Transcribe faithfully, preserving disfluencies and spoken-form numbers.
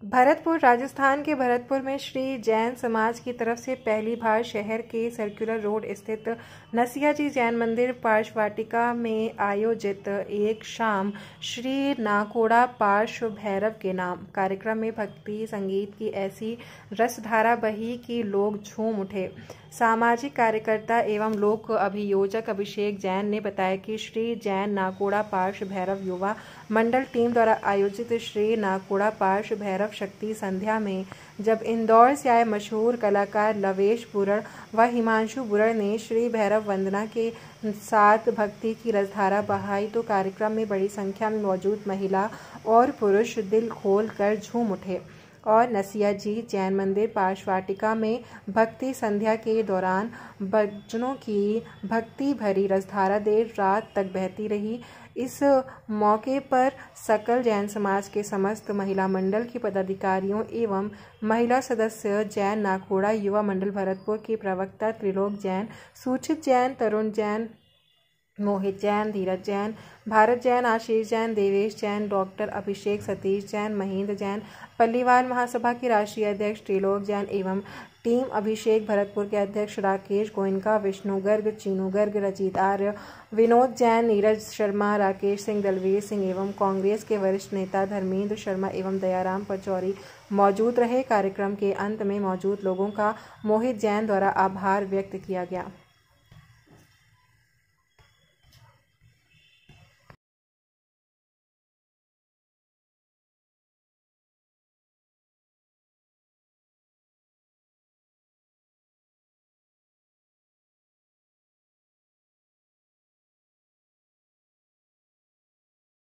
भरतपुर राजस्थान के भरतपुर में श्री जैन समाज की तरफ से पहली बार शहर के सर्कुलर रोड स्थित नसिया जी जैन मंदिर पार्श्व वाटिका में आयोजित एक शाम श्री नाकोड़ा पार्श्व भैरव के नाम कार्यक्रम में भक्ति संगीत की ऐसी रसधारा बही कि लोग झूम उठे। सामाजिक कार्यकर्ता एवं लोक अभियोजक अभिषेक जैन ने बताया कि श्री जैन नाकोड़ा पार्श्व भैरव युवा मंडल टीम द्वारा आयोजित श्री नाकोड़ा पार्श्व भैरव शक्ति संध्या में जब इंदौर से आए मशहूर कलाकार लवेश बुरड़ व हिमांशु बुरड़ ने श्री भैरव वंदना के साथ भक्ति की रसधारा बहाई तो कार्यक्रम में बड़ी संख्या में मौजूद महिला और पुरुष दिल खोल कर झूम उठे और नसिया जी जैन मंदिर पार्श्व वाटिका में भक्ति संध्या के दौरान भजनों की भक्ति भरी रसधारा देर रात तक बहती रही। इस मौके पर सकल जैन समाज के समस्त महिला मंडल की पदाधिकारियों एवं महिला सदस्य जैन नाकोड़ा युवा मंडल भरतपुर के प्रवक्ता त्रिलोक जैन, सूचित जैन, तरुण जैन, मोहित जैन, धीरज जैन, भारत जैन, आशीष जैन, देवेश जैन, डॉक्टर अभिषेक, सतीश जैन, महेंद्र जैन, पल्लीवाल महासभा के राष्ट्रीय अध्यक्ष त्रिलोक जैन एवं टीम अभिषेक भरतपुर के अध्यक्ष राकेश गोयनका, विष्णु गर्ग, चीनू गर्ग, रचित आर्य, विनोद जैन, नीरज शर्मा, राकेश सिंह, दलवीर सिंह एवं कांग्रेस के वरिष्ठ नेता धर्मेंद्र शर्मा एवं दयाराम पचौरी मौजूद रहे। कार्यक्रम के अंत में मौजूद लोगों का मोहित जैन द्वारा आभार व्यक्त किया गया।